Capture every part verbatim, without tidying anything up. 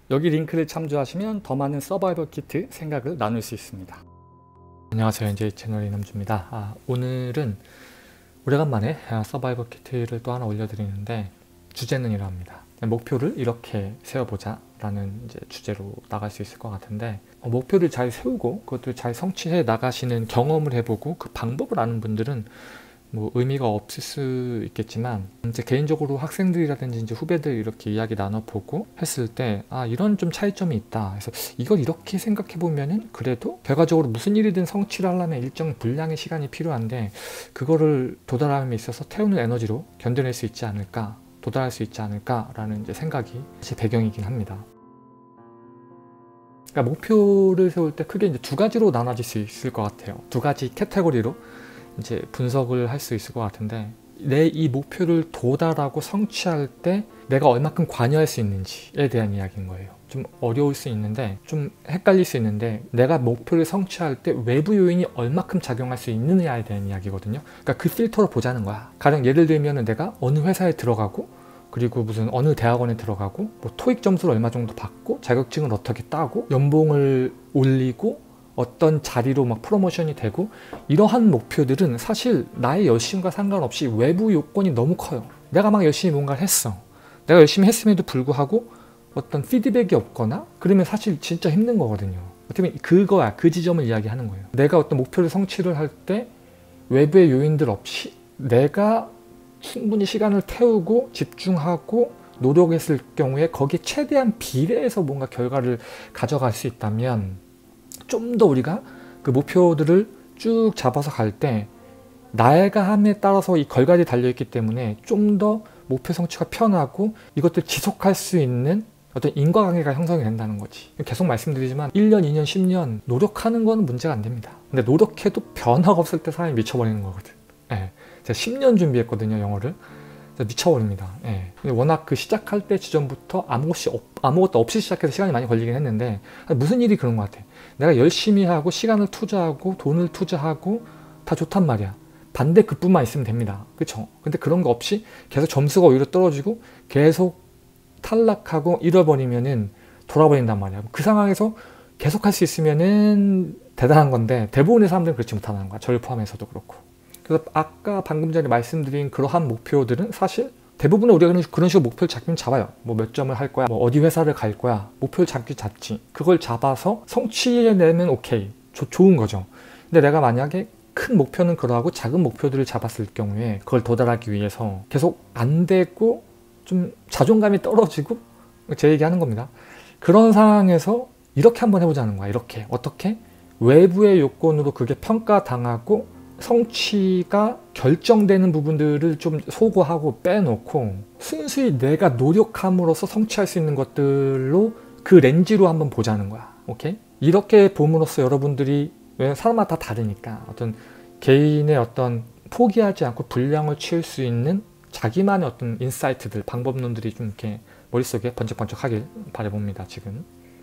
여기 링크를 참조하시면 더 많은 서바이벌 키트 생각을 나눌 수 있습니다. 안녕하세요, 엔제이 채널 이남주입니다. 아, 오늘은 오래간만에 서바이벌 키트를 또 하나 올려드리는데, 주제는 이러합니다. 목표를 이렇게 세워보자 라는 이제 주제로 나갈 수 있을 것 같은데, 어, 목표를 잘 세우고 그것도 잘 성취해 나가시는 경험을 해보고 그 방법을 아는 분들은 뭐 의미가 없을 수 있겠지만, 이제 개인적으로 학생들이라든지 이제 후배들 이렇게 이야기 나눠보고 했을 때, 아, 이런 좀 차이점이 있다. 그래서 이걸 이렇게 생각해 보면은 그래도 결과적으로 무슨 일이든 성취를 하려면 일정 분량의 시간이 필요한데, 그거를 도달함에 있어서 태우는 에너지로 견뎌낼 수 있지 않을까, 도달할 수 있지 않을까라는 이제 생각이 제 배경이긴 합니다. 그러니까 목표를 세울 때 크게 이제 두 가지로 나눠질 수 있을 것 같아요. 두 가지 카테고리로 이제 분석을 할 수 있을 것 같은데, 내 이 목표를 도달하고 성취할 때 내가 얼마큼 관여할 수 있는지에 대한 이야기인 거예요. 좀 어려울 수 있는데, 좀 헷갈릴 수 있는데, 내가 목표를 성취할 때 외부 요인이 얼마큼 작용할 수 있느냐에 대한 이야기거든요. 그러니까 그 필터로 보자는 거야. 가령 예를 들면 내가 어느 회사에 들어가고, 그리고 무슨 어느 대학원에 들어가고, 뭐 토익 점수를 얼마 정도 받고, 자격증을 어떻게 따고, 연봉을 올리고, 어떤 자리로 막 프로모션이 되고, 이러한 목표들은 사실 나의 열심과 상관없이 외부 요건이 너무 커요. 내가 막 열심히 뭔가를 했어. 내가 열심히 했음에도 불구하고 어떤 피드백이 없거나 그러면 사실 진짜 힘든 거거든요. 어떻게 보면 그거야, 그 지점을 이야기하는 거예요. 내가 어떤 목표를 성취를 할 때 외부의 요인들 없이 내가 충분히 시간을 태우고 집중하고 노력했을 경우에 거기에 최대한 비례해서 뭔가 결과를 가져갈 수 있다면, 좀 더 우리가 그 목표들을 쭉 잡아서 갈 때 나의가 함에 따라서 이 결과들이 달려있기 때문에 좀 더 목표 성취가 편하고 이것들 지속할 수 있는 어떤 인과관계가 형성이 된다는 거지. 계속 말씀드리지만 일 년, 이 년, 십 년 노력하는 건 문제가 안 됩니다. 근데 노력해도 변화가 없을 때 사람이 미쳐버리는 거거든. 예. 제가 십 년 준비했거든요, 영어를. 미쳐버립니다. 예. 워낙 그 시작할 때 지점부터 아무것이 없, 아무것도 없이 시작해서 시간이 많이 걸리긴 했는데, 무슨 일이 그런 것 같아. 내가 열심히 하고 시간을 투자하고 돈을 투자하고 다 좋단 말이야. 반대 급부만 있으면 됩니다. 그쵸? 근데 그런 거 없이 계속 점수가 오히려 떨어지고 계속 탈락하고 잃어버리면은 돌아버린단 말이야. 그 상황에서 계속 할 수 있으면은 대단한 건데, 대부분의 사람들은 그렇지 못하는 거야. 저를 포함해서도 그렇고. 그래서 아까 방금 전에 말씀드린 그러한 목표들은 사실 대부분의 우리가 그런 식으로 목표를 잡긴 잡아요. 뭐 몇 점을 할 거야, 뭐 어디 회사를 갈 거야, 목표를 잡기 잡지. 그걸 잡아서 성취해내면 오케이, 조, 좋은 거죠. 근데 내가 만약에 큰 목표는 그러하고 작은 목표들을 잡았을 경우에 그걸 도달하기 위해서 계속 안 되고 좀 자존감이 떨어지고, 제 얘기하는 겁니다. 그런 상황에서 이렇게 한번 해보자는 거야. 이렇게 어떻게 외부의 요건으로 그게 평가당하고 성취가 결정되는 부분들을 좀 소거하고 빼놓고 순수히 내가 노력함으로써 성취할 수 있는 것들로 그 렌즈로 한번 보자는 거야. 오케이? 이렇게 봄으로써 여러분들이, 왜 사람마다 다 다르니까 어떤 개인의 어떤 포기하지 않고 분량을 치울 수 있는 자기만의 어떤 인사이트들, 방법론들이 좀 이렇게 머릿속에 번쩍번쩍하길 바라봅니다, 지금.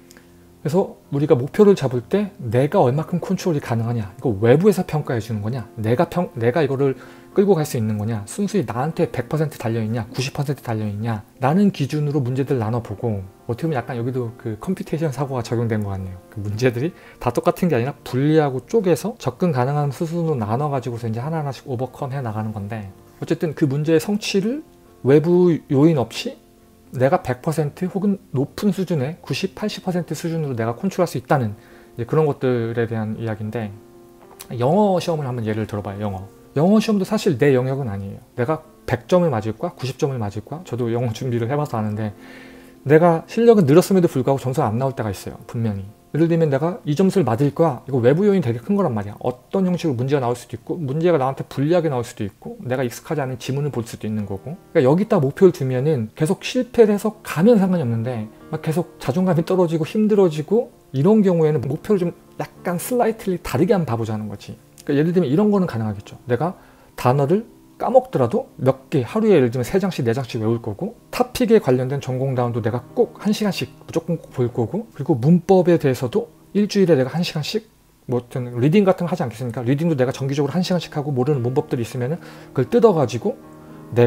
그래서 우리가 목표를 잡을 때 내가 얼마큼 컨트롤이 가능하냐, 이거 외부에서 평가해 주는 거냐, 내가 평, 내가 이거를 끌고 갈 수 있는 거냐, 순수히 나한테 백 퍼센트 달려있냐, 구십 퍼센트 달려있냐 라는 기준으로 문제들 나눠보고, 어떻게 보면 약간 여기도 그 컴퓨테이션 사고가 적용된 것 같네요. 그 문제들이 다 똑같은 게 아니라 분리하고 쪼개서 접근 가능한 수순으로 나눠가지고서 이제 하나하나씩 오버컴 해 나가는 건데, 어쨌든 그 문제의 성취를 외부 요인 없이 내가 백 퍼센트 혹은 높은 수준의 구십, 팔십 퍼센트 수준으로 내가 컨트롤할 수 있다는 이제 그런 것들에 대한 이야기인데, 영어 시험을 한번 예를 들어봐요. 영어 영어 시험도 사실 내 영역은 아니에요. 내가 백 점을 맞을 거야, 구십 점을 맞을 거야. 저도 영어 준비를 해봐서 아는데, 내가 실력은 늘었음에도 불구하고 점수가 안 나올 때가 있어요, 분명히. 예를 들면 내가 이 점수를 맞을 거야, 이거 외부 요인이 되게 큰 거란 말이야. 어떤 형식으로 문제가 나올 수도 있고, 문제가 나한테 불리하게 나올 수도 있고, 내가 익숙하지 않은 지문을 볼 수도 있는 거고. 그러니까 여기다 목표를 두면은 계속 실패를 해서 가면 상관이 없는데, 막 계속 자존감이 떨어지고 힘들어지고, 이런 경우에는 목표를 좀 약간 슬라이틀리 다르게 한번 봐보자는 거지. 그러니까 예를 들면 이런 거는 가능하겠죠. 내가 단어를 까먹더라도 몇 개, 하루에 예를 들면 세 장씩, 네 장씩 외울 거고, 타픽에 관련된 전공다운도 내가 꼭 한 시간씩 무조건 꼭 볼 거고, 그리고 문법에 대해서도 일주일에 내가 한 시간씩, 뭐 어떤 리딩 같은 거 하지 않겠습니까? 리딩도 내가 정기적으로 한 시간씩 하고, 모르는 문법들이 있으면은 그걸 뜯어가지고 내가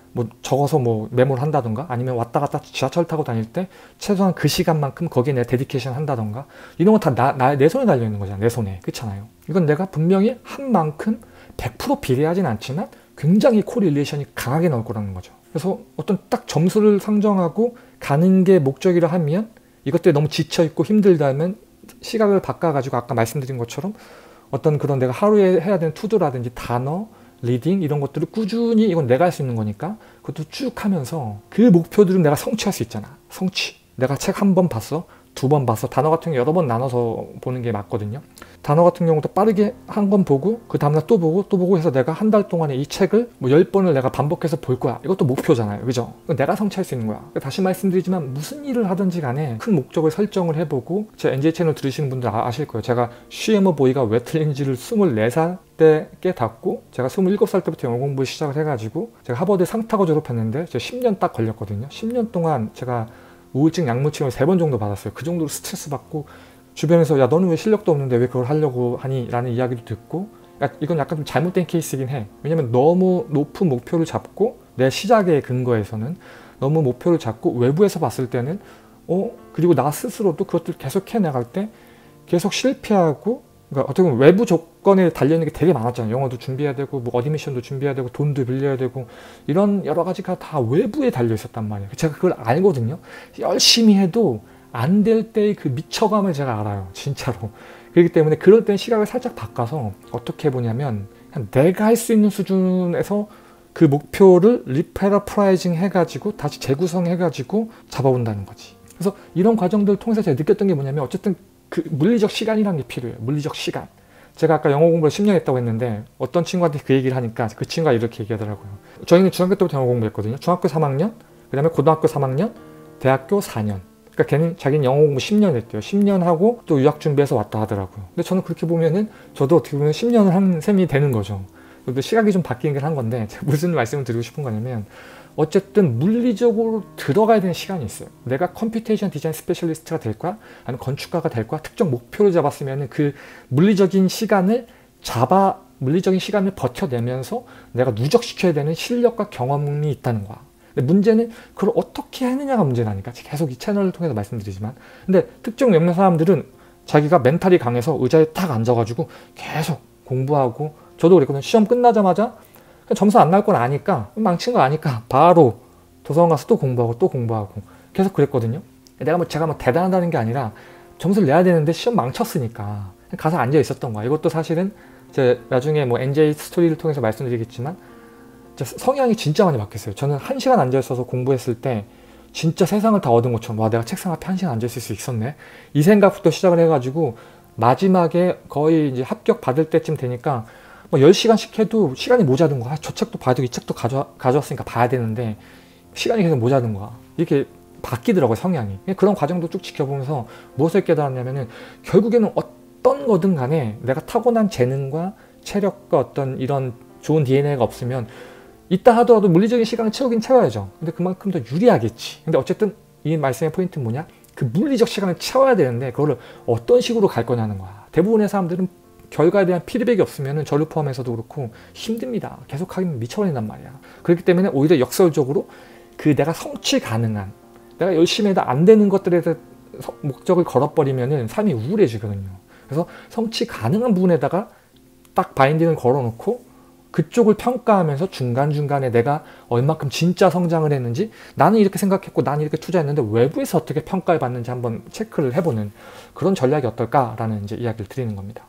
뭐 적어서 뭐 메모를 한다던가, 아니면 왔다 갔다 지하철 타고 다닐 때 최소한 그 시간만큼 거기에 내가 데디케이션 한다던가, 이런 건 다 나, 나, 내 손에 달려있는 거잖아. 내 손에. 그렇잖아요. 이건 내가 분명히 한 만큼 백 퍼센트 비례하진 않지만 굉장히 코릴레이션이 강하게 나올 거라는 거죠. 그래서 어떤 딱 점수를 상정하고 가는 게 목적이라 하면, 이것들이 너무 지쳐있고 힘들다면 시각을 바꿔가지고 아까 말씀드린 것처럼 어떤 그런 내가 하루에 해야 되는 투두라든지 단어, 리딩 이런 것들을 꾸준히, 이건 내가 할 수 있는 거니까 그것도 쭉 하면서 그 목표들은 내가 성취할 수 있잖아. 성취. 내가 책 한 번 봤어, 두 번 봤어. 단어 같은 경우 여러 번 나눠서 보는 게 맞거든요. 단어 같은 경우도 빠르게 한 번 보고 그 다음날 또 보고 또 보고 해서 내가 한 달 동안에 이 책을 뭐 열 번을 내가 반복해서 볼 거야. 이것도 목표잖아요. 그죠? 내가 성취할 수 있는 거야. 다시 말씀드리지만 무슨 일을 하든지 간에 큰 목적을 설정을 해보고, 제 엔제이 채널 들으시는 분들 아실 거예요. 제가 쉬에머 보이가 왜 틀린지를 스물네 살 때 깨닫고, 제가 스물일곱 살 때부터 영어 공부 시작을 해가지고 제가 하버드 상타고 졸업했는데 제가 십 년 딱 걸렸거든요. 십 년 동안 제가 우울증 약물 치료를 세 번 정도 받았어요. 그 정도로 스트레스 받고, 주변에서 야 너는 왜 실력도 없는데 왜 그걸 하려고 하니? 라는 이야기도 듣고, 야, 이건 약간 좀 잘못된 케이스이긴 해. 왜냐면 너무 높은 목표를 잡고, 내 시작의 근거에서는 너무 목표를 잡고 외부에서 봤을 때는 어 그리고 나 스스로도 그것들 계속 해나갈 때 계속 실패하고, 그러니까 어떻게 보면 외부 조건에 달려있는 게 되게 많았잖아요. 영어도 준비해야 되고, 뭐 어드미션도 준비해야 되고, 돈도 빌려야 되고, 이런 여러 가지가 다 외부에 달려 있었단 말이에요. 제가 그걸 알거든요. 열심히 해도 안 될 때의 그 미쳐감을 제가 알아요. 진짜로. 그렇기 때문에 그럴 땐 시각을 살짝 바꿔서 어떻게 해보냐면, 그냥 내가 할 수 있는 수준에서 그 목표를 리페러프라이징 해가지고 다시 재구성해가지고 잡아본다는 거지. 그래서 이런 과정들을 통해서 제가 느꼈던 게 뭐냐면, 어쨌든 그 물리적 시간이라는 게 필요해요. 물리적 시간. 제가 아까 영어 공부를 십 년 했다고 했는데, 어떤 친구한테 그 얘기를 하니까 그 친구가 이렇게 얘기하더라고요. 저희는 중학교 때부터 영어 공부했거든요. 중학교 삼 학년, 그 다음에 고등학교 삼 학년, 대학교 사 년. 그러니까 걔는 자기는 영어 공부 십 년 했대요. 십 년 하고 또 유학 준비해서 왔다 하더라고요. 근데 저는 그렇게 보면은 저도 어떻게 보면 십 년을 한 셈이 되는 거죠. 근데 시각이 좀 바뀌긴 한 건데, 무슨 말씀을 드리고 싶은 거냐면, 어쨌든 물리적으로 들어가야 되는 시간이 있어요. 내가 컴퓨테이션 디자인 스페셜리스트가 될 거야? 아니면 건축가가 될 거야? 특정 목표를 잡았으면 그 물리적인 시간을 잡아, 물리적인 시간을 버텨내면서 내가 누적시켜야 되는 실력과 경험이 있다는 거야. 근데 문제는 그걸 어떻게 하느냐가 문제라니까. 계속 이 채널을 통해서 말씀드리지만. 근데 특정 몇몇 사람들은 자기가 멘탈이 강해서 의자에 딱 앉아가지고 계속 공부하고, 저도 그랬거든요. 시험 끝나자마자 점수 안 나올 건 아니까, 망친 거 아니까 바로 도서관 가서 또 공부하고 또 공부하고 계속 그랬거든요. 내가 뭐 제가 뭐 대단하다는 게 아니라 점수를 내야 되는데 시험 망쳤으니까 가서 앉아 있었던 거야. 이것도 사실은 제 나중에 뭐 엔제이 스토리를 통해서 말씀드리겠지만, 성향이 진짜 많이 바뀌었어요. 저는 한 시간 앉아 있어서 공부했을 때 진짜 세상을 다 얻은 것처럼, 와 내가 책상 앞에 한 시간 앉아 있을 수 있었네, 이 생각부터 시작을 해가지고 마지막에 거의 이제 합격 받을 때쯤 되니까 뭐 열 시간씩 해도 시간이 모자른 거야. 저 책도 봐야 되고 이 책도 가져, 가져왔으니까 봐야 되는데 시간이 계속 모자른 거야. 이렇게 바뀌더라고요, 성향이. 그런 과정도 쭉 지켜보면서 무엇을 깨달았냐면은, 결국에는 어떤 거든 간에 내가 타고난 재능과 체력과 어떤 이런 좋은 디엔에이가 없으면 있다 하더라도 물리적인 시간을 채우긴 채워야죠. 근데 그만큼 더 유리하겠지. 근데 어쨌든 이 말씀의 포인트는 뭐냐? 그 물리적 시간을 채워야 되는데 그거를 어떤 식으로 갈 거냐는 거야. 대부분의 사람들은 결과에 대한 피드백이 없으면, 저를 포함해서도 그렇고 힘듭니다. 계속 하기는 미쳐버린단 말이야. 그렇기 때문에 오히려 역설적으로 그 내가 성취 가능한, 내가 열심히 해도 안 되는 것들에 대해서 목적을 걸어버리면 삶이 우울해지거든요. 그래서 성취 가능한 부분에다가 딱 바인딩을 걸어놓고 그쪽을 평가하면서 중간중간에 내가 얼마큼 진짜 성장을 했는지, 나는 이렇게 생각했고 나는 이렇게 투자했는데 외부에서 어떻게 평가를 받는지 한번 체크를 해보는 그런 전략이 어떨까라는 이제 이야기를 드리는 겁니다.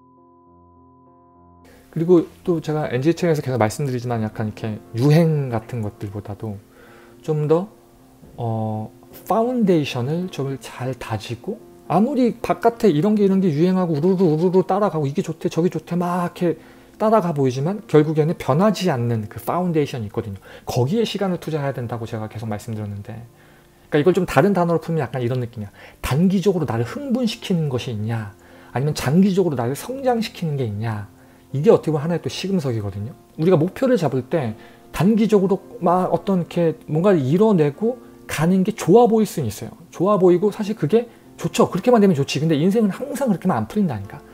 그리고 또 제가 엔제이 책에서 계속 말씀드리지만, 약간 이렇게 유행 같은 것들보다도 좀 더 어, 파운데이션을 좀 잘 다지고, 아무리 바깥에 이런 게 이런 게 유행하고 우르르 우르르 따라가고 이게 좋대 저게 좋대 막 이렇게 따라가 보이지만, 결국에는 변하지 않는 그 파운데이션이 있거든요. 거기에 시간을 투자해야 된다고 제가 계속 말씀드렸는데, 그러니까 이걸 좀 다른 단어로 풀면 약간 이런 느낌이야. 단기적으로 나를 흥분시키는 것이 있냐, 아니면 장기적으로 나를 성장시키는 게 있냐. 이게 어떻게 보면 하나의 또 시금석이거든요. 우리가 목표를 잡을 때 단기적으로 막 어떤 이렇게 뭔가를 이뤄내고 가는 게 좋아 보일 수는 있어요. 좋아 보이고 사실 그게 좋죠. 그렇게만 되면 좋지. 근데 인생은 항상 그렇게만 안 풀린다니까.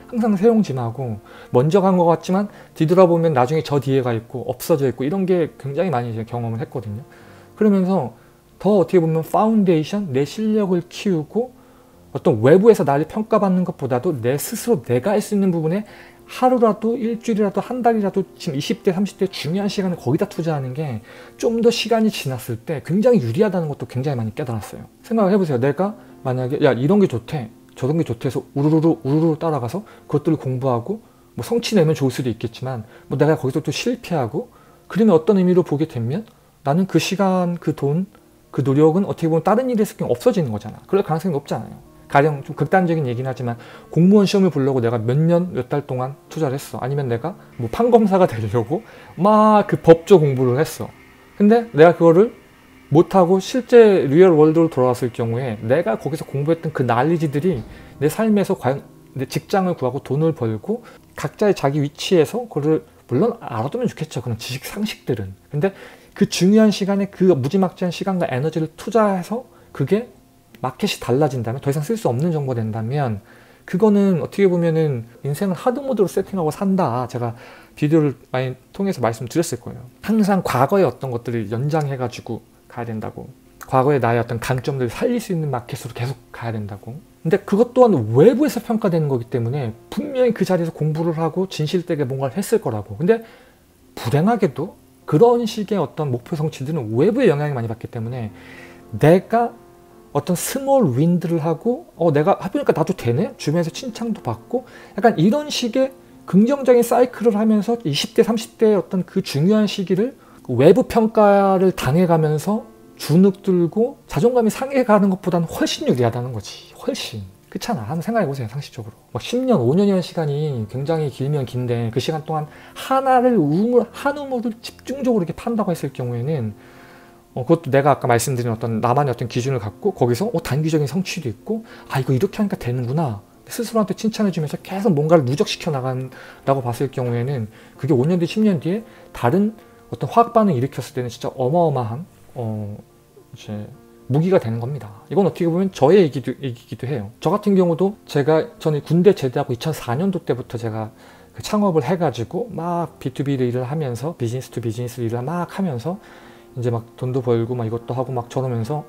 항상 세용짐하고 먼저 간 것 같지만 뒤돌아보면 나중에 저 뒤에 가 있고 없어져 있고 이런 게 굉장히 많이 이제 경험을 했거든요. 그러면서 더 어떻게 보면 파운데이션, 내 실력을 키우고 어떤 외부에서 나를 평가받는 것보다도 내 스스로 내가 할 수 있는 부분에 하루라도 일주일이라도 한 달이라도 지금 이십 대 삼십 대 중요한 시간을 거기다 투자하는 게 좀 더 시간이 지났을 때 굉장히 유리하다는 것도 굉장히 많이 깨달았어요. 생각을 해보세요. 내가 만약에 야 이런 게 좋대 저런 게 좋대 해서 우르르 우르르 따라가서 그것들을 공부하고 뭐 성취 내면 좋을 수도 있겠지만 뭐 내가 거기서 또 실패하고 그러면 어떤 의미로 보게 되면 나는 그 시간 그 돈 그 노력은 어떻게 보면 다른 일에서 그냥 없어지는 거잖아. 그럴 가능성이 높잖아요. 가령 좀 극단적인 얘기긴 하지만 공무원 시험을 보려고 내가 몇 년, 몇 달 동안 투자를 했어. 아니면 내가 뭐 판검사가 되려고 막 그 법조 공부를 했어. 근데 내가 그거를 못하고 실제 리얼 월드로 돌아왔을 경우에 내가 거기서 공부했던 그 난리지들이 내 삶에서 과연 내 직장을 구하고 돈을 벌고 각자의 자기 위치에서 그거를 물론 알아두면 좋겠죠. 그런 지식 상식들은. 근데 그 중요한 시간에 그 무지막지한 시간과 에너지를 투자해서 그게 마켓이 달라진다면 더 이상 쓸 수 없는 정보가 된다면 그거는 어떻게 보면은 인생을 하드모드로 세팅하고 산다. 제가 비디오를 많이 통해서 말씀드렸을 거예요. 항상 과거의 어떤 것들을 연장해가지고 가야 된다고. 과거의 나의 어떤 강점들을 살릴 수 있는 마켓으로 계속 가야 된다고. 근데 그것 또한 외부에서 평가되는 거기 때문에 분명히 그 자리에서 공부를 하고 진실되게 뭔가를 했을 거라고. 근데 불행하게도 그런 식의 어떤 목표 성취들은 외부의 영향을 많이 받기 때문에 내가 어떤 스몰 윈드를 하고 어 내가 해보니까 나도 되네? 주변에서 칭찬도 받고 약간 이런 식의 긍정적인 사이클을 하면서 이십 대 삼십 대의 어떤 그 중요한 시기를 외부 평가를 당해가면서 주눅 들고 자존감이 상해가는 것보다는 훨씬 유리하다는 거지. 훨씬. 그렇잖아. 한번 생각해보세요. 상식적으로. 막 십 년, 오 년이라는 시간이 굉장히 길면 긴데 그 시간 동안 하나를 우물, 한 우물을 집중적으로 이렇게 판다고 했을 경우에는 어, 그것도 내가 아까 말씀드린 어떤 나만의 어떤 기준을 갖고 거기서 어, 단기적인 성취도 있고 아 이거 이렇게 하니까 되는구나. 스스로한테 칭찬해주면서 계속 뭔가를 누적시켜 나간다고 봤을 경우에는 그게 오 년 뒤, 십 년 뒤에 다른 어떤 화학 반응을 일으켰을 때는 진짜 어마어마한 어, 이제 무기가 되는 겁니다. 이건 어떻게 보면 저의 얘기도, 얘기기도 해요. 저 같은 경우도 제가 저는 군대 제대하고 이천사 년도 때부터 제가 그 창업을 해가지고 막 비투비를 일을 하면서 비즈니스 투 비즈니스 일을 막 하면서 이제 막 돈도 벌고 막 이것도 하고 막 저러면서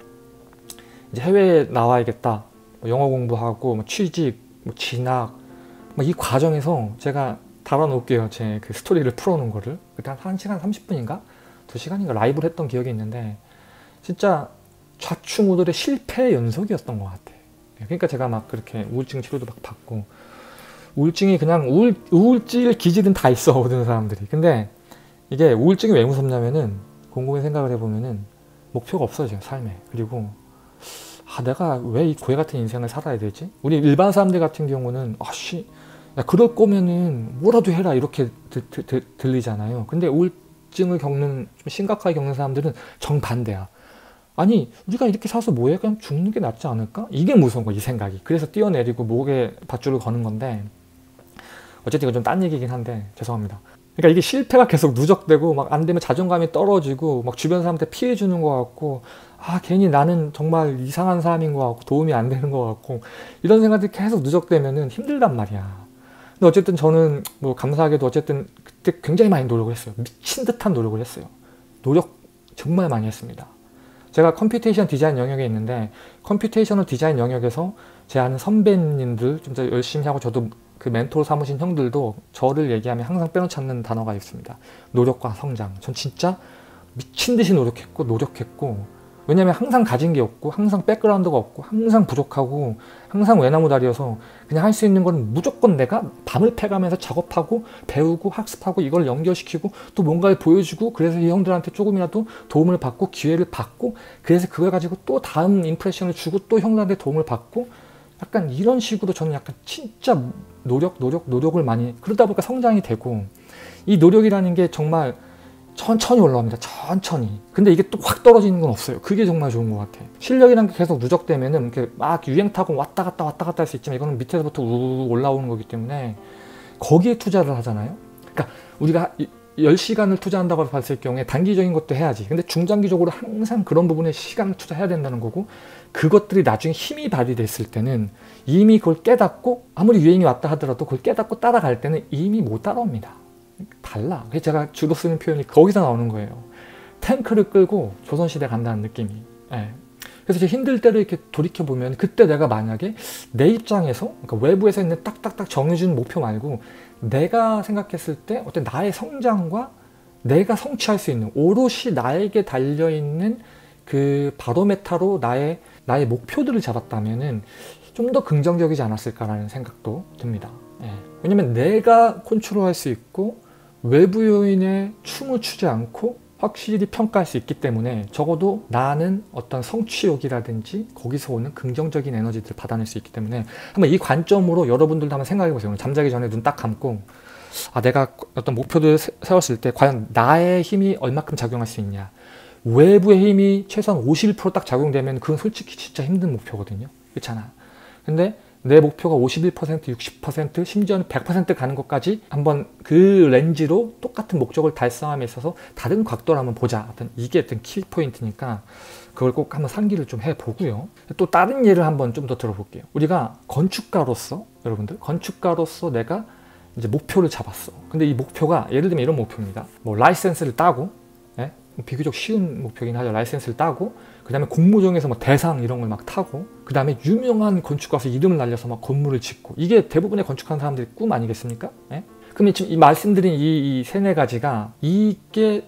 이제 해외에 나와야겠다. 뭐 영어 공부하고 뭐 취직, 뭐 진학 뭐 이 과정에서 제가 달아놓을게요. 제 그 스토리를 풀어놓은 거를. 그때 한 한 시간 삼십 분인가? 두 시간인가 라이브를 했던 기억이 있는데 진짜 좌충우돌의 실패의 연속이었던 것 같아. 그러니까 제가 막 그렇게 우울증 치료도 막 받고 우울증이 그냥 우울, 우울질 기질은 다 있어 모든 사람들이. 근데 이게 우울증이 왜 무섭냐면은 곰곰이 생각을 해보면은 목표가 없어져요 삶에. 그리고 아 내가 왜 이 고해 같은 인생을 살아야 되지? 우리 일반 사람들 같은 경우는 아씨 야 그럴 거면은 뭐라도 해라 이렇게 드, 드, 드, 들리잖아요. 근데 우울증을 겪는 좀 심각하게 겪는 사람들은 정반대야. 아니 우리가 이렇게 사서 뭐해? 그냥 죽는 게 낫지 않을까? 이게 무서운 거야 이 생각이. 그래서 뛰어내리고 목에 밧줄을 거는 건데 어쨌든 이건 좀 딴 얘기긴 한데 죄송합니다. 그러니까 이게 실패가 계속 누적되고 막 안 되면 자존감이 떨어지고 막 주변 사람한테 피해 주는 것 같고 아 괜히 나는 정말 이상한 사람인 것 같고 도움이 안 되는 것 같고 이런 생각들이 계속 누적되면은 힘들단 말이야. 근데 어쨌든 저는 뭐 감사하게도 어쨌든 그때 굉장히 많이 노력을 했어요. 미친 듯한 노력을 했어요. 노력 정말 많이 했습니다. 제가 컴퓨테이션 디자인 영역에 있는데 컴퓨테이셔널 디자인 영역에서 제 아는 선배님들 좀 더 열심히 하고 저도 그 멘토로 삼으신 형들도 저를 얘기하면 항상 빼놓지 않는 단어가 있습니다. 노력과 성장. 전 진짜 미친 듯이 노력했고 노력했고 왜냐면 항상 가진 게 없고 항상 백그라운드가 없고 항상 부족하고 항상 외나무다리여서 그냥 할 수 있는 건 무조건 내가 밤을 패가면서 작업하고 배우고 학습하고 이걸 연결시키고 또 뭔가를 보여주고 그래서 이 형들한테 조금이라도 도움을 받고 기회를 받고 그래서 그걸 가지고 또 다음 임프레션을 주고 또 형들한테 도움을 받고 약간 이런 식으로 저는 약간 진짜 노력 노력 노력을 많이 그러다 보니까 성장이 되고 이 노력이라는 게 정말 천천히 올라옵니다. 천천히. 근데 이게 또 확 떨어지는 건 없어요. 그게 정말 좋은 것 같아. 실력이라는 게 계속 누적되면은 이렇게 막 유행 타고 왔다 갔다 왔다 갔다 할 수 있지만 이거는 밑에서부터 우르르 올라오는 거기 때문에 거기에 투자를 하잖아요. 그러니까 우리가 열 시간을 투자한다고 봤을 경우에 단기적인 것도 해야지. 근데 중장기적으로 항상 그런 부분에 시간을 투자해야 된다는 거고, 그것들이 나중에 힘이 발휘됐을 때는 이미 그걸 깨닫고, 아무리 유행이 왔다 하더라도 그걸 깨닫고 따라갈 때는 이미 못 따라옵니다. 달라. 그래서 제가 주로 쓰는 표현이 거기서 나오는 거예요. 탱크를 끌고 조선시대 간다는 느낌이. 예. 그래서 제가 힘들 때를 이렇게 돌이켜보면, 그때 내가 만약에 내 입장에서, 그러니까 외부에서 있는 딱딱딱 정해준 목표 말고 내가 생각했을 때 어떤 나의 성장과 내가 성취할 수 있는, 오롯이 나에게 달려있는 그 바로메타로 나의 나의 목표들을 잡았다면은 좀 더 긍정적이지 않았을까라는 생각도 듭니다. 예. 왜냐면 내가 컨트롤할 수 있고 외부 요인에 춤을 추지 않고 확실히 평가할 수 있기 때문에, 적어도 나는 어떤 성취욕이라든지 거기서 오는 긍정적인 에너지들을 받아낼 수 있기 때문에, 한번 이 관점으로 여러분들도 한번 생각해 보세요. 오늘 잠자기 전에 눈 딱 감고, 아, 내가 어떤 목표를 세웠을 때 과연 나의 힘이 얼마큼 작용할 수 있냐. 외부의 힘이 최소한 오십일 퍼센트 딱 작용되면 그건 솔직히 진짜 힘든 목표거든요. 그렇잖아. 근데 내 목표가 오십일 퍼센트, 육십 퍼센트, 심지어는 백 퍼센트 가는 것까지 한번 그 렌즈로 똑같은 목적을 달성함에 있어서 다른 각도로 한번 보자. 어떤 이게 어떤 키포인트니까 그걸 꼭 한번 상기를 좀 해보고요. 또 다른 예를 한번 좀 더 들어볼게요. 우리가 건축가로서, 여러분들, 건축가로서 내가 이제 목표를 잡았어. 근데 이 목표가 예를 들면 이런 목표입니다. 뭐 라이센스를 따고, 예? 비교적 쉬운 목표긴 하죠. 라이센스를 따고, 그 다음에 공모전에서 뭐 대상 이런 걸 막 타고, 그 다음에 유명한 건축가서 이름을 날려서 막 건물을 짓고, 이게 대부분의 건축하는 사람들의 꿈 아니겠습니까? 예? 그럼 지금 이 말씀드린 이, 이 세네 가지가 이게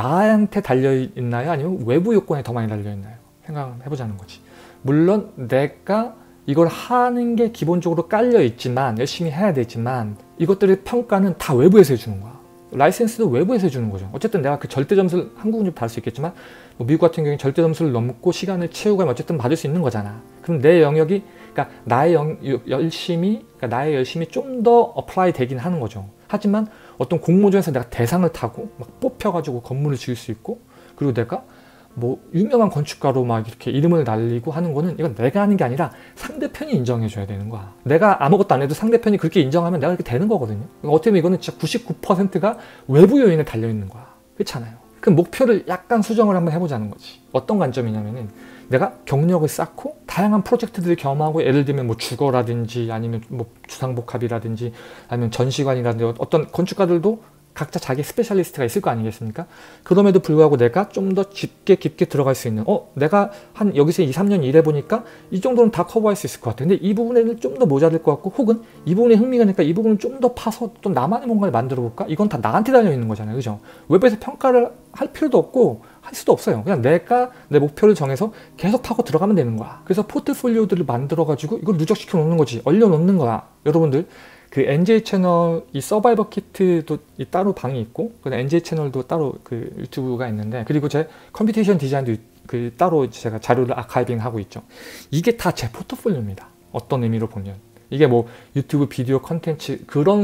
나한테 달려있나요? 아니면 외부 요건에 더 많이 달려있나요? 생각을 해보자는 거지. 물론 내가 이걸 하는 게 기본적으로 깔려있지만, 열심히 해야 되지만, 이것들의 평가는 다 외부에서 해주는 거야. 라이센스도 외부에서 해주는 거죠. 어쨌든 내가 그 절대 점수를, 한국은 좀 받을 수 있겠지만 뭐 미국 같은 경우에 절대 점수를 넘고 시간을 채우고 하면 어쨌든 받을 수 있는 거잖아. 그럼 내 영역이, 그러니까 나의 영, 열심히, 그러니까 나의 열심이 좀 더 어플라이 되긴 하는 거죠. 하지만 어떤 공모전에서 내가 대상을 타고 막 뽑혀가지고 건물을 지을 수 있고, 그리고 내가 뭐 유명한 건축가로 막 이렇게 이름을 날리고 하는 거는, 이건 내가 하는 게 아니라 상대편이 인정해줘야 되는 거야. 내가 아무것도 안 해도 상대편이 그렇게 인정하면 내가 이렇게 되는 거거든요. 그러니까 어떻게 보면 이거는 진짜 구십구 퍼센트가 외부 요인에 달려있는 거야. 그렇잖아요. 그럼 목표를 약간 수정을 한번 해보자는 거지. 어떤 관점이냐면은, 내가 경력을 쌓고 다양한 프로젝트들을 경험하고, 예를 들면 뭐 주거라든지 아니면 뭐 주상복합이라든지 아니면 전시관이라든지, 어떤 건축가들도 각자 자기 스페셜리스트가 있을 거 아니겠습니까? 그럼에도 불구하고 내가 좀 더 깊게 깊게 들어갈 수 있는, 어? 내가 한 여기서 이, 삼 년 일해보니까 이 정도는 다 커버할 수 있을 것 같아. 근데 이 부분에는 좀 더 모자랄 것 같고, 혹은 이 부분에 흥미가 있으니까 이 부분을 좀 더 파서 또 나만의 뭔가를 만들어 볼까? 이건 다 나한테 달려있는 거잖아요. 그죠? 외부에서 평가를 할 필요도 없고 할 수도 없어요. 그냥 내가 내 목표를 정해서 계속 파고 들어가면 되는 거야. 그래서 포트폴리오들을 만들어가지고 이걸 누적시켜 놓는 거지. 얼려놓는 거야. 여러분들, 그 엔제이 채널, 이 서바이버 키트도 이 따로 방이 있고, 그 엔제이 채널도 따로 그 유튜브가 있는데, 그리고 제 컴퓨테이션 디자인도 그 따로 제가 자료를 아카이빙 하고 있죠. 이게 다 제 포트폴리오입니다. 어떤 의미로 보면. 이게 뭐 유튜브 비디오 컨텐츠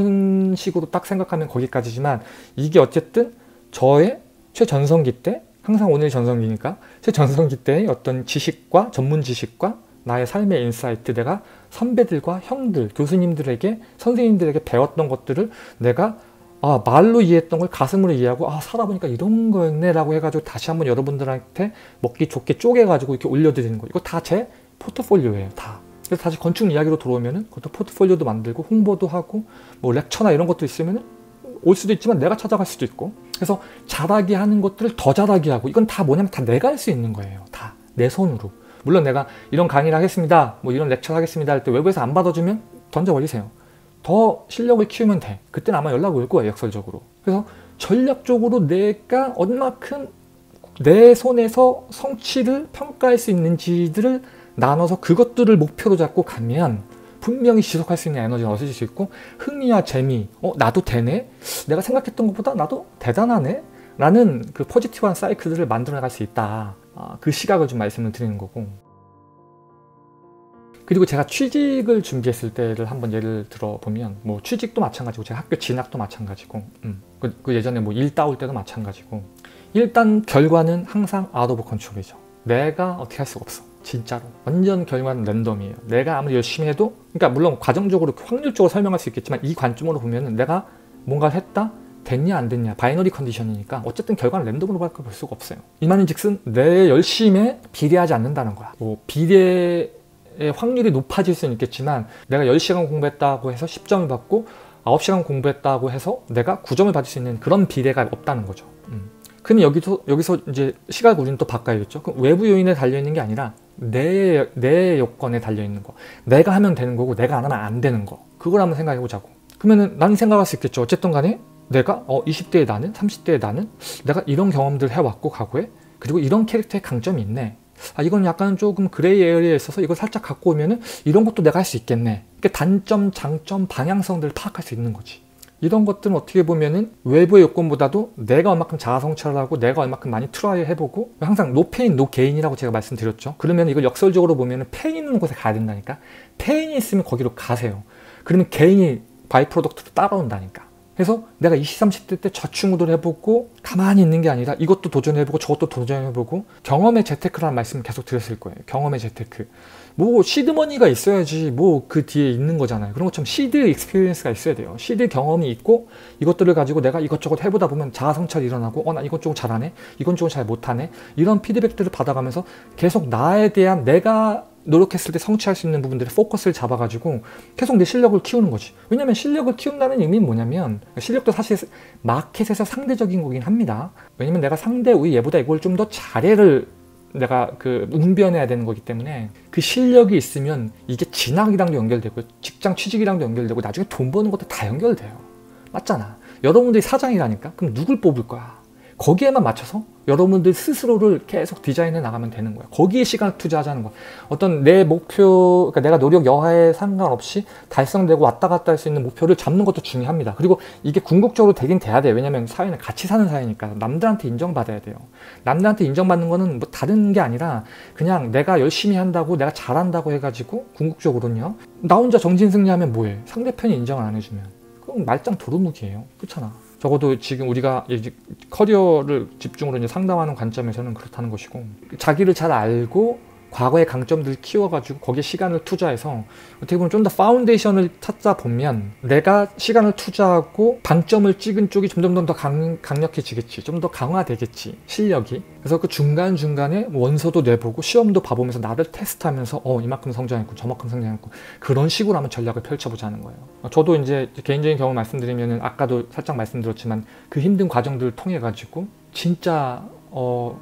그런 식으로 딱 생각하면 거기까지지만, 이게 어쨌든 저의 최전성기 때, 항상 오늘 전성기니까 최전성기 때의 어떤 지식과 전문 지식과 나의 삶의 인사이트, 내가 선배들과 형들, 교수님들에게, 선생님들에게 배웠던 것들을 내가 아, 말로 이해했던 걸 가슴으로 이해하고, 아, 살아보니까 이런 거였네 라고 해가지고 다시 한번 여러분들한테 먹기 좋게 쪼개가지고 이렇게 올려드리는 거, 이거 다 제 포트폴리오예요. 다. 그래서 다시 건축 이야기로 들어오면은 그것도 포트폴리오도 만들고 홍보도 하고 뭐 렉처나 이런 것도 있으면은 올 수도 있지만 내가 찾아갈 수도 있고, 그래서 잘하게 하는 것들을 더 잘하게 하고, 이건 다 뭐냐면 다 내가 할 수 있는 거예요. 다 내 손으로. 물론 내가 이런 강의를 하겠습니다, 뭐 이런 렉처를 하겠습니다 할 때 외부에서 안 받아주면 던져버리세요. 더 실력을 키우면 돼. 그때는 아마 연락 올 거예요, 역설적으로. 그래서 전략적으로 내가 얼마큼 내 손에서 성취를 평가할 수 있는지들을 나눠서 그것들을 목표로 잡고 가면 분명히 지속할 수 있는 에너지가 얻어질 수 있고, 흥미와 재미, 어 나도 되네? 내가 생각했던 것보다 나도 대단하네? 라는 그 포지티브한 사이클들을 만들어 나갈 수 있다. 아, 그 시각을 좀 말씀을 드리는 거고. 그리고 제가 취직을 준비했을 때를 한번 예를 들어보면, 뭐 취직도 마찬가지고 제가 학교 진학도 마찬가지고, 음, 그, 그 예전에 뭐 일 따올 때도 마찬가지고, 일단 결과는 항상 아웃 오브 컨트롤이죠. 내가 어떻게 할 수가 없어. 진짜로. 완전 결과는 랜덤이에요. 내가 아무리 열심히 해도, 그러니까 물론 과정적으로 확률적으로 설명할 수 있겠지만, 이 관점으로 보면 내가 뭔가를 했다? 됐냐 안 됐냐 바이너리 컨디션이니까 어쨌든 결과는 랜덤으로 밖에 볼 수가 없어요. 이 말인즉슨 내 열심에 비례하지 않는다는 거야. 뭐 비례의 확률이 높아질 수는 있겠지만 내가 열 시간 공부했다고 해서 십 점을 받고 아홉 시간 공부했다고 해서 내가 구 점을 받을 수 있는 그런 비례가 없다는 거죠. 음. 그럼 여기서 여기서 이제 시각을 우리는 또 바꿔야겠죠. 그럼 외부 요인에 달려 있는 게 아니라 내, 내 여건에 달려 있는 거. 내가 하면 되는 거고 내가 안 하면 안 되는 거. 그걸 한번 생각해 보자고. 그러면은 나는 생각할 수 있겠죠. 어쨌든 간에 내가 어 이십 대의 나는, 삼십 대의 나는 내가 이런 경험들 해왔고 과거에, 그리고 이런 캐릭터의 강점이 있네. 아 이건 약간 조금 그레이 에어리에 있어서 이걸 살짝 갖고 오면은 이런 것도 내가 할 수 있겠네. 그러니까 단점, 장점, 방향성들을 파악할 수 있는 거지. 이런 것들은 어떻게 보면은 외부의 요건보다도 내가 얼마큼 자아 성찰을 하고 내가 얼마큼 많이 트라이 해보고, 항상 노 페인 노 게인이라고 제가 말씀드렸죠. 그러면 이걸 역설적으로 보면은 페인 있는 곳에 가야 된다니까. 페인이 있으면 거기로 가세요. 그러면 게인이 바이 프로덕트로 따라온다니까. 그래서 내가 이십, 삼십 대 때 저 친구들 해보고 가만히 있는 게 아니라 이것도 도전해보고 저것도 도전해보고, 경험의 재테크라는 말씀을 계속 드렸을 거예요. 경험의 재테크. 뭐 시드머니가 있어야지 뭐 그 뒤에 있는 거잖아요. 그런 것처럼 시드 익스피리언스가 있어야 돼요. 시드 경험이 있고 이것들을 가지고 내가 이것저것 해보다 보면 자아 성찰이 일어나고 어 나 이건 좀 잘하네, 이건 좀 잘 못하네, 이런 피드백들을 받아가면서 계속 나에 대한 내가 노력했을 때 성취할 수 있는 부분들의 포커스를 잡아가지고 계속 내 실력을 키우는 거지. 왜냐면 실력을 키운다는 의미는 뭐냐면, 실력도 사실 마켓에서 상대적인 거긴 합니다. 왜냐면 내가 상대 우리 얘보다 이걸 좀 더 잘해를 내가 그 웅변해야 되는 거기 때문에, 그 실력이 있으면 이게 진학이랑도 연결되고 직장 취직이랑도 연결되고 나중에 돈 버는 것도 다 연결돼요. 맞잖아. 여러분들이 사장이라니까. 그럼 누굴 뽑을 거야? 거기에만 맞춰서 여러분들 스스로를 계속 디자인해 나가면 되는 거야. 거기에 시간을 투자하자는 거야. 어떤 내 목표, 그러니까 내가 노력 여하에 상관없이 달성되고 왔다 갔다 할 수 있는 목표를 잡는 것도 중요합니다. 그리고 이게 궁극적으로 되긴 돼야 돼요. 왜냐면 사회는 같이 사는 사회니까 남들한테 인정받아야 돼요. 남들한테 인정받는 거는 뭐 다른 게 아니라 그냥 내가 열심히 한다고, 내가 잘한다고 해가지고 궁극적으로는요, 나 혼자 정진승리하면 뭐해? 상대편이 인정을 안 해주면 그건 말짱 도루묵이에요. 그렇잖아. 적어도 지금 우리가 이제 커리어를 집중으로 이제 상담하는 관점에서는 그렇다는 것이고, 자기를 잘 알고 과거의 강점들을 키워가지고 거기에 시간을 투자해서 어떻게 보면 좀 더 파운데이션을 찾다 보면 내가 시간을 투자하고 방점을 찍은 쪽이 점점 더 강, 강력해지겠지. 좀 더 강화되겠지, 실력이. 그래서 그 중간중간에 원서도 내보고 시험도 봐보면서 나를 테스트하면서 어 이만큼 성장했고 저만큼 성장했고, 그런 식으로 한번 전략을 펼쳐보자는 거예요. 저도 이제 개인적인 경험 말씀드리면은 아까도 살짝 말씀드렸지만 그 힘든 과정들을 통해 가지고 진짜 어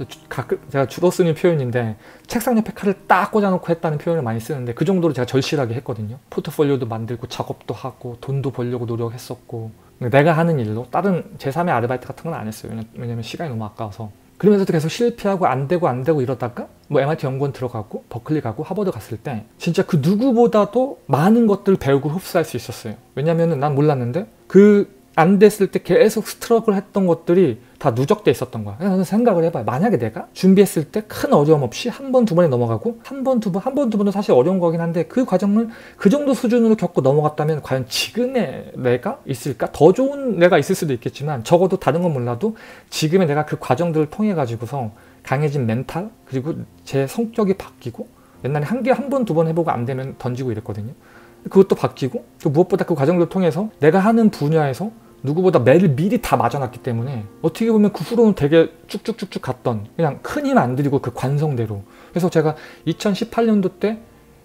가끔 제가 주로 쓰는 표현인데, 책상 옆에 칼을 딱 꽂아놓고 했다는 표현을 많이 쓰는데 그 정도로 제가 절실하게 했거든요. 포트폴리오도 만들고 작업도 하고 돈도 벌려고 노력했었고, 내가 하는 일로 다른 제삼의 아르바이트 같은 건 안 했어요. 왜냐면 시간이 너무 아까워서. 그러면서도 계속 실패하고 안 되고 안 되고 이러다가 뭐 엠아이티 연구원 들어가고 버클리 가고 하버드 갔을 때 진짜 그 누구보다도 많은 것들을 배우고 흡수할 수 있었어요. 왜냐면은 난 몰랐는데 그 안 됐을 때 계속 스트러글 했던 것들이 다 누적돼 있었던 거야. 그래서 생각을 해봐요. 만약에 내가 준비했을 때 큰 어려움 없이 한 번, 두 번에 넘어가고, 한 번, 두 번, 한 번, 두 번도 사실 어려운 거긴 한데 그 과정을 그 정도 수준으로 겪고 넘어갔다면 과연 지금의 내가 있을까? 더 좋은 내가 있을 수도 있겠지만 적어도 다른 건 몰라도 지금의 내가 그 과정들을 통해 가지고서 강해진 멘탈, 그리고 제 성격이 바뀌고, 옛날에 한 개 한 번, 두 번 해보고 안 되면 던지고 이랬거든요. 그것도 바뀌고, 또 무엇보다 그 과정들을 통해서 내가 하는 분야에서 누구보다 매를 미리 다 맞아놨기 때문에 어떻게 보면 그 후로는 되게 쭉쭉쭉쭉 갔던, 그냥 큰 힘 안 들이고 그 관성대로. 그래서 제가 이천십팔 년도 때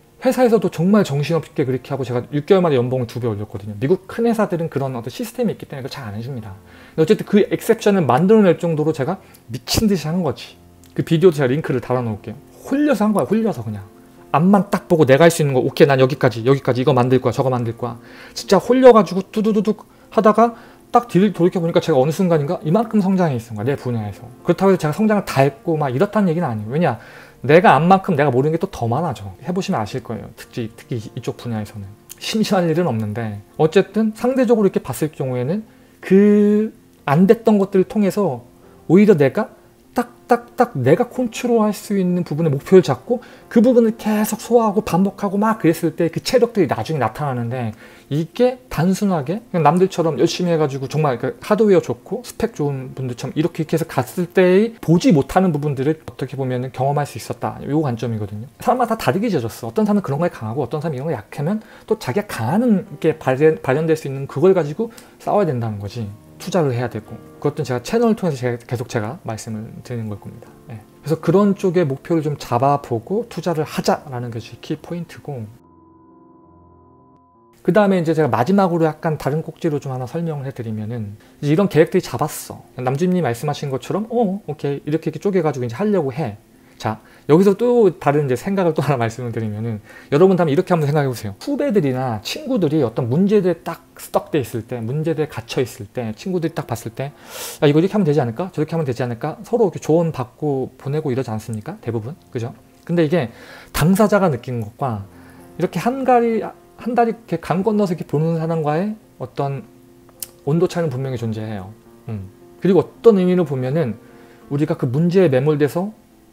회사에서도 정말 정신없게 그렇게 하고 제가 육 개월 만에 연봉을 두 배 올렸거든요. 미국 큰 회사들은 그런 어떤 시스템이 있기 때문에 그걸 잘 안 해줍니다. 어쨌든 그 엑셉션을 만들어낼 정도로 제가 미친 듯이 한 거지. 그 비디오도 제가 링크를 달아놓을게요. 홀려서 한 거야. 홀려서 그냥. 앞만 딱 보고 내가 할 수 있는 거, 오케이 난 여기까지 여기까지 이거 만들 거야 저거 만들 거야. 진짜 홀려가지고 뚜두두둑 하다가 딱 뒤를 돌이켜보니까 제가 어느 순간인가 이만큼 성장해 있는 거야, 내 분야에서. 그렇다고 해서 제가 성장을 다 했고 막 이렇다는 얘기는 아니에요. 왜냐, 내가 안 만큼 내가 모르는 게 또 더 많아져. 해보시면 아실 거예요. 특히, 특히 이쪽 분야에서는 심심할 일은 없는데, 어쨌든 상대적으로 이렇게 봤을 경우에는 그 안 됐던 것들을 통해서 오히려 내가 딱딱딱 내가 컨트롤할 수 있는 부분에 목표를 잡고 그 부분을 계속 소화하고 반복하고 막 그랬을 때 그 체력들이 나중에 나타나는데, 이게 단순하게 그냥 남들처럼 열심히 해가지고 정말 하드웨어 좋고 스펙 좋은 분들처럼 이렇게 이렇게 해서 갔을 때의 보지 못하는 부분들을 어떻게 보면 경험할 수 있었다, 요 관점이거든요. 사람마다 다 다르게 지어졌어. 어떤 사람은 그런 거에 강하고 어떤 사람은 이런 거에 약하면 또 자기가 강하는 게 발현, 발현될 수 있는 그걸 가지고 싸워야 된다는 거지. 투자를 해야 되고, 그것도 제가 채널을 통해서 제가 계속 제가 말씀을 드리는 걸 겁니다. 예. 그래서 그런 쪽의 목표를 좀 잡아보고 투자를 하자라는 것이 키포인트고, 그 다음에 이제 제가 마지막으로 약간 다른 꼭지로 좀 하나 설명을 해드리면은, 이제 이런 계획들이 잡았어. 남주님이 말씀하신 것처럼, 어, 오케이. 이렇게 이렇게 쪼개가지고 이제 하려고 해. 자, 여기서 또 다른 이제 생각을 또 하나 말씀을 드리면은, 여러분 다음에 이렇게 한번 생각해 보세요. 후배들이나 친구들이 어떤 문제들에 딱 스떡돼 있을 때, 문제들에 갇혀 있을 때, 친구들이 딱 봤을 때, 야, 이거 이렇게 하면 되지 않을까? 저렇게 하면 되지 않을까? 서로 이렇게 조언 받고 보내고 이러지 않습니까? 대부분. 그죠? 근데 이게 당사자가 느끼는 것과 이렇게 한 가리, 한 달이 이렇게 강 건너서 이렇게 보는 사람과의 어떤 온도 차이는 분명히 존재해요. 음. 그리고 어떤 의미로 보면은 우리가 그 문제에 매몰돼서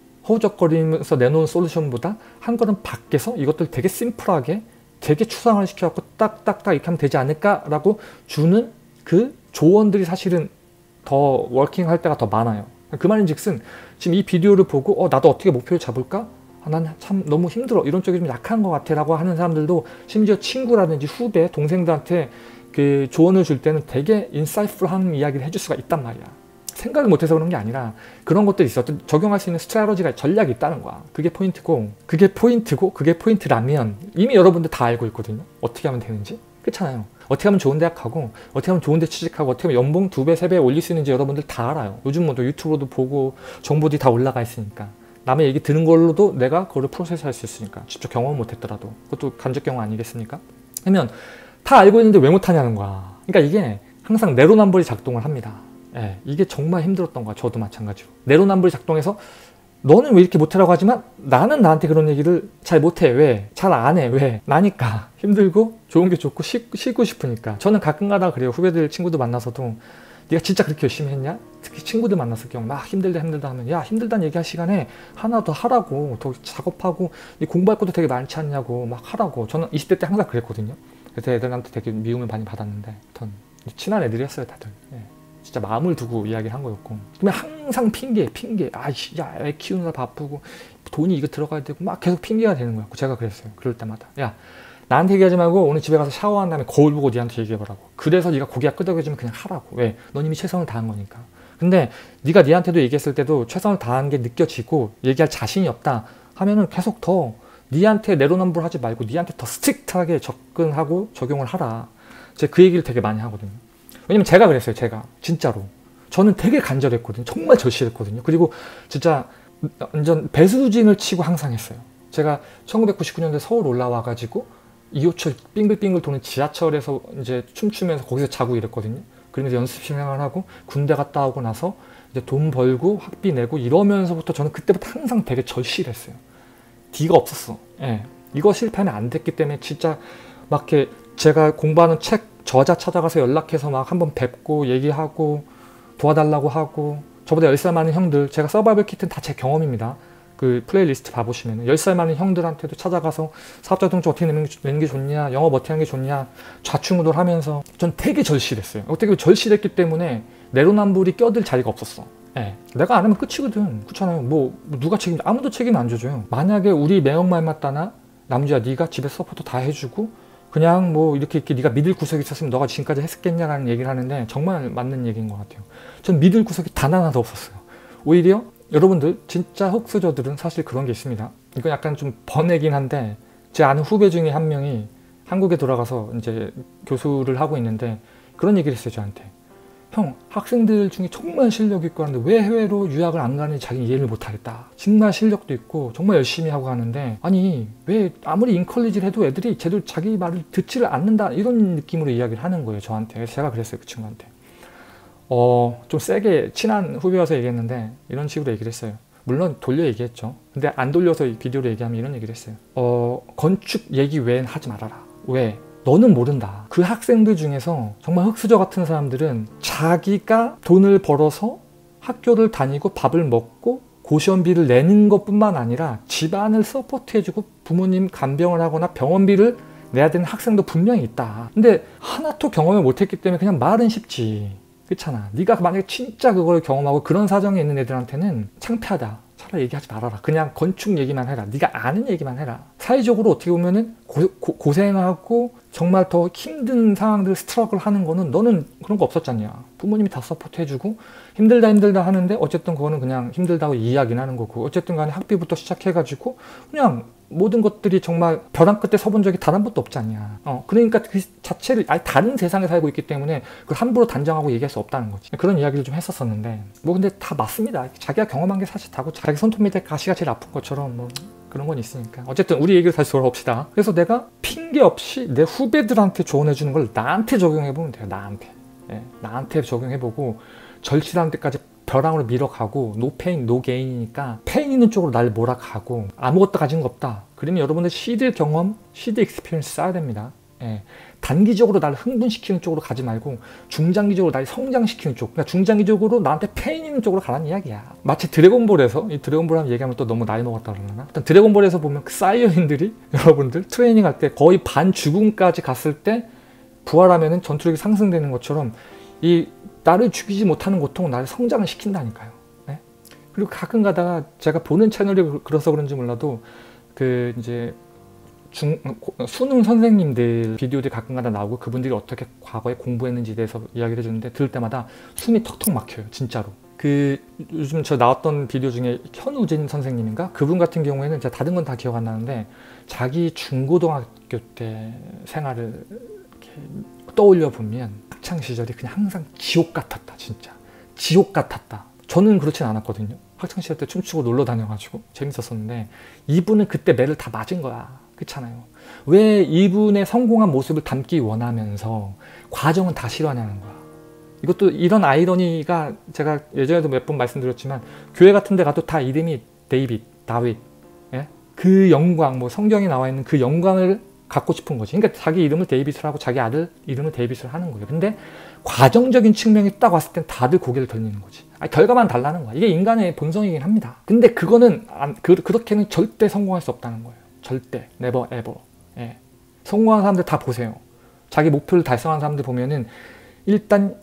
허우적거리면서 내놓은 솔루션보다 한 걸음 밖에서 이것들 되게 심플하게 되게 추상화를 시켜갖고 딱딱딱 이렇게 하면 되지 않을까라고 주는 그 조언들이 사실은 더 워킹할 때가 더 많아요. 그 말인즉슨 지금 이 비디오를 보고 어 나도 어떻게 목표를 잡을까? 아, 난 참 너무 힘들어. 이런 쪽이 좀 약한 것 같아 라고 하는 사람들도 심지어 친구라든지 후배, 동생들한테 그 조언을 줄 때는 되게 인사이트풀한 이야기를 해줄 수가 있단 말이야. 생각을 못해서 그런 게 아니라 그런 것들이 있어. 적용할 수 있는 스트래러지가 전략이 있다는 거야. 그게 포인트고, 그게 포인트고, 그게 포인트라면 이미 여러분들 다 알고 있거든요. 어떻게 하면 되는지. 그렇잖아요. 어떻게 하면 좋은 대학 가고, 어떻게 하면 좋은 데 취직하고, 어떻게 하면 연봉 두 배, 세 배 올릴 수 있는지 여러분들 다 알아요. 요즘 뭐 유튜브로도 보고 정보들이 다 올라가 있으니까. 남의 얘기 들은 걸로도 내가 그거를 프로세스할 수 있으니까. 직접 경험 못했더라도. 그것도 간접 경험 아니겠습니까? 그러면 다 알고 있는데 왜 못하냐는 거야. 그러니까 이게 항상 내로남불이 작동을 합니다. 예, 이게 정말 힘들었던 거야. 저도 마찬가지로. 내로남불이 작동해서 너는 왜 이렇게 못해라고 하지만 나는 나한테 그런 얘기를 잘 못해. 왜? 잘 안 해. 왜? 나니까. 힘들고 좋은 게 좋고 쉬, 쉬고 싶으니까. 저는 가끔가다 그래요. 후배들 친구들 만나서도 네가 진짜 그렇게 열심히 했냐? 특히 친구들 만났을 경우 막 힘들다 힘들다 하면 야 힘들다는 얘기할 시간에 하나 더 하라고. 더 작업하고 공부할 것도 되게 많지 않냐고 막 하라고. 저는 이십 대 때 항상 그랬거든요. 그래서 애들한테 되게 미움을 많이 받았는데 전 친한 애들이었어요 다들. 예. 진짜 마음을 두고 이야기를 한 거였고. 그러면 항상 핑계, 핑계. 아이씨, 야, 애 키우느라 바쁘고, 돈이 이거 들어가야 되고, 막 계속 핑계가 되는 거였고. 제가 그랬어요. 그럴 때마다. 야, 나한테 얘기하지 말고 오늘 집에 가서 샤워한 다음에 거울 보고 니한테 얘기해보라고. 그래서 네가 고기가 끄덕여지면 그냥 하라고. 왜? 넌 이미 최선을 다한 거니까. 근데 네가 니한테도 얘기했을 때도 최선을 다한 게 느껴지고 얘기할 자신이 없다 하면은 계속 더 니한테 내로남불 하지 말고 니한테 더 스트릭트하게 접근하고 적용을 하라. 제가 그 얘기를 되게 많이 하거든요. 왜냐면 제가 그랬어요. 제가 진짜로 저는 되게 간절했거든요. 정말 절실했거든요. 그리고 진짜 완전 배수진을 치고 항상 했어요. 제가 천구백구십구 년도에 서울 올라와 가지고 이 호철 빙글빙글 도는 지하철에서 이제 춤추면서 거기서 자고 이랬거든요. 그러면서 연습생 생활하고 군대 갔다 오고 나서 이제 돈 벌고 학비 내고 이러면서부터 저는 그때부터 항상 되게 절실했어요. D가 없었어. 예. 이거 실패하면 안 됐기 때문에 진짜 막 이렇게 제가 공부하는 책 저자 찾아가서 연락해서 막 한번 뵙고 얘기하고 도와달라고 하고, 저보다 열 살 많은 형들, 제가 서바이벌 키트는 다 제 경험입니다. 그 플레이리스트 봐보시면 열 살 많은 형들한테도 찾아가서 사업자 등록 어떻게 내는 게, 내는 게 좋냐, 영업 어떻게 하는 게 좋냐 좌충우돌 하면서 전 되게 절실했어요. 어떻게 보면 절실했기 때문에 내로남불이 껴들 자리가 없었어. 예. 내가 안 하면 끝이거든. 그렇잖아요. 뭐, 뭐 누가 책임, 아무도 책임 안 져줘요. 만약에 우리 매형말 맞다나 남주야 네가 집에 서포트 다 해주고 그냥 뭐 이렇게 이렇게 네가 믿을 구석이 있었으면 너가 지금까지 했겠냐라는 얘기를 하는데 정말 맞는 얘기인 것 같아요. 전 믿을 구석이 단 하나도 없었어요. 오히려 여러분들 진짜 흑수저들은 사실 그런 게 있습니다. 이건 약간 좀 번외긴 한데 제 아는 후배 중에 한 명이 한국에 돌아가서 이제 교수를 하고 있는데 그런 얘기를 했어요. 저한테. 형, 학생들 중에 정말 실력 있고 하는데 왜 해외로 유학을 안 가는지 자기는 이해를 못하겠다. 정말 실력도 있고 정말 열심히 하고 가는데 아니 왜 아무리 인컬리지를 해도 애들이 제대로 자기 말을 듣지를 않는다 이런 느낌으로 이야기를 하는 거예요. 저한테. 그래서 제가 그랬어요. 그 친구한테. 어, 좀 세게 친한 후배여서 얘기했는데 이런 식으로 얘기를 했어요. 물론 돌려 얘기했죠. 근데 안 돌려서 비디오로 얘기하면 이런 얘기를 했어요. 어, 건축 얘기 외엔 하지 말아라. 왜? 너는 모른다. 그 학생들 중에서 정말 흑수저 같은 사람들은 자기가 돈을 벌어서 학교를 다니고 밥을 먹고 고시원비를 내는 것뿐만 아니라 집안을 서포트해주고 부모님 간병을 하거나 병원비를 내야 되는 학생도 분명히 있다. 근데 하나도 경험을 못했기 때문에 그냥 말은 쉽지. 그렇잖아. 네가 만약에 진짜 그걸 경험하고 그런 사정에 있는 애들한테는 창피하다. 차라리 얘기하지 말아라. 그냥 건축 얘기만 해라. 네가 아는 얘기만 해라. 사회적으로 어떻게 보면은 고, 고, 고생하고 정말 더 힘든 상황들 스트러글 하는 거는 너는 그런 거 없었잖냐. 부모님이 다 서포트 해주고 힘들다 힘들다 하는데 어쨌든 그거는 그냥 힘들다고 이야기는 하는 거고 어쨌든 간에 학비부터 시작해가지고 그냥 모든 것들이 정말 벼랑 끝에 서본 적이 단 한 번도 없지 않냐. 어, 그러니까 그 자체를 아예 다른 세상에 살고 있기 때문에 그걸 함부로 단정하고 얘기할 수 없다는 거지. 그런 이야기를 좀 했었었는데 뭐 근데 다 맞습니다. 자기가 경험한 게 사실 다고 자기 손톱 밑에 가시가 제일 아픈 것처럼 뭐 그런 건 있으니까. 어쨌든 우리 얘기를 다시 돌아옵시다. 그래서 내가 핑계 없이 내 후배들한테 조언해 주는 걸 나한테 적용해 보면 돼요. 나한테. 예, 나한테 적용해 보고 절실한 데까지 벼랑으로 밀어가고 노 페인 노 게인이니까 페인 있는 쪽으로 날 몰아가고 아무것도 가진 거 없다. 그러면 여러분들 시드 경험, 시드 익스피리언스 쌓아야 됩니다. 예, 단기적으로 나를 흥분시키는 쪽으로 가지 말고 중장기적으로 나를 성장시키는 쪽, 그러니까 중장기적으로 나한테 페인 있는 쪽으로 가라는 이야기야. 마치 드래곤볼에서, 이 드래곤볼 하면 얘기하면 또 너무 나이 먹었다 그러나? 일단 드래곤볼에서 보면 그 사이어인들이 여러분들 트레이닝 할 때 거의 반 죽음까지 갔을 때 부활하면은 전투력이 상승되는 것처럼 이 나를 죽이지 못하는 고통은 나를 성장을 시킨다니까요. 네? 그리고 가끔 가다가 제가 보는 채널이 그래서 그런지 몰라도 그 이제 중, 수능 선생님들 비디오들이 가끔가다 나오고 그분들이 어떻게 과거에 공부했는지에 대해서 이야기를 해주는데 들을 때마다 숨이 턱턱 막혀요. 진짜로. 그 요즘 저 나왔던 비디오 중에 현우진 선생님인가? 그분 같은 경우에는 제가 다른 건 다 기억 안 나는데 자기 중고등학교 때 생활을 이렇게 떠올려 보면 학창시절이 그냥 항상 지옥 같았다. 진짜 지옥 같았다. 저는 그렇진 않았거든요. 학창시절 때 춤추고 놀러 다녀가지고 재밌었었는데 이분은 그때 매를 다 맞은 거야. 그렇잖아요. 왜 이분의 성공한 모습을 담기 원하면서 과정은 다 싫어하냐는 거야. 이것도 이런 아이러니가 제가 예전에도 몇 번 말씀드렸지만 교회 같은 데 가도 다 이름이 데이빗, 다윗. 예? 그 영광, 뭐 성경에 나와 있는 그 영광을 갖고 싶은 거지. 그러니까 자기 이름을 데이빗을 하고 자기 아들 이름을 데이빗을 하는 거예요. 근데 과정적인 측면이 딱 왔을 땐 다들 고개를 돌리는 거지. 아니, 결과만 달라는 거야. 이게 인간의 본성이긴 합니다. 근데 그거는 안, 그, 그렇게는 절대 성공할 수 없다는 거예요. 절대. never ever. 예. 성공한 사람들 다 보세요. 자기 목표를 달성한 사람들 보면은 일단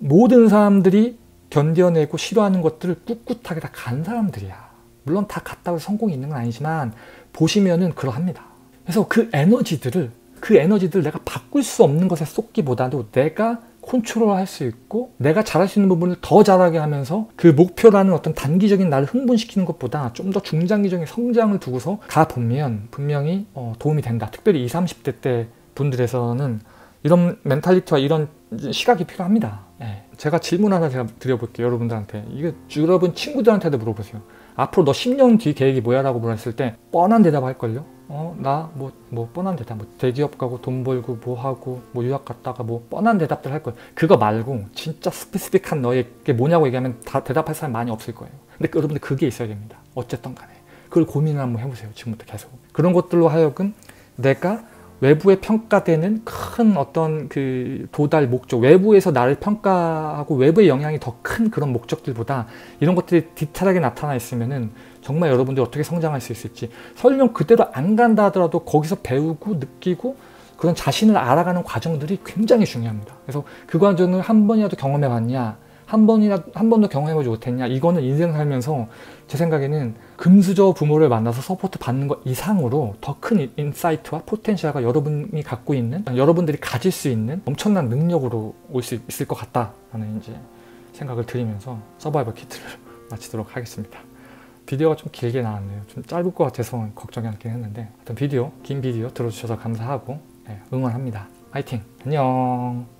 모든 사람들이 견뎌내고 싫어하는 것들을 꿋꿋하게 다 간 사람들이야. 물론 다 갔다고 해서 성공이 있는 건 아니지만 보시면은 그러합니다. 그래서 그 에너지들을 그 에너지들을 내가 바꿀 수 없는 것에 쏟기보다도 내가 컨트롤할 수 있고 내가 잘할 수 있는 부분을 더 잘하게 하면서 그 목표라는 어떤 단기적인 나를 흥분시키는 것보다 좀 더 중장기적인 성장을 두고서 가보면 분명히 어, 도움이 된다. 특별히 이십, 삼십 대 때 분들에서는 이런 멘탈리티와 이런 시각이 필요합니다. 네. 제가 질문 하나 제가 드려볼게요. 여러분들한테. 이게 여러분 친구들한테도 물어보세요. 앞으로 너 십 년 뒤 계획이 뭐야? 라고 물었을 때 뻔한 대답 할걸요? 어, 나, 뭐, 뭐, 뻔한 대답. 뭐, 대기업 가고, 돈 벌고, 뭐 하고, 뭐, 유학 갔다가, 뭐, 뻔한 대답들 할 거예요. 그거 말고, 진짜 스페시픽한 너의 게 뭐냐고 얘기하면 다 대답할 사람 많이 없을 거예요. 근데 여러분들 그게 있어야 됩니다. 어쨌든 간에. 그걸 고민을 한번 해보세요. 지금부터 계속. 그런 것들로 하여금 내가 외부에 평가되는 큰 어떤 그 도달 목적, 외부에서 나를 평가하고 외부의 영향이 더 큰 그런 목적들보다 이런 것들이 디테일하게 나타나 있으면은 정말 여러분들이 어떻게 성장할 수 있을지, 설령 그대로 안 간다 하더라도 거기서 배우고 느끼고 그런 자신을 알아가는 과정들이 굉장히 중요합니다. 그래서 그 과정을 한 번이라도 경험해 봤냐, 한 번이라 한 번도 경험해보지 못했냐, 이거는 인생 살면서 제 생각에는 금수저 부모를 만나서 서포트 받는 것 이상으로 더 큰 인사이트와 포텐셜과 여러분이 갖고 있는, 여러분들이 가질 수 있는 엄청난 능력으로 올 수 있을 것 같다라는 이제 생각을 드리면서 서바이벌 키트를 마치도록 하겠습니다. 비디오가 좀 길게 나왔네요. 좀 짧을 것 같아서 걱정이 않긴 했는데, 하여튼 비디오, 긴 비디오 들어주셔서 감사하고 네, 응원합니다. 화이팅! 안녕!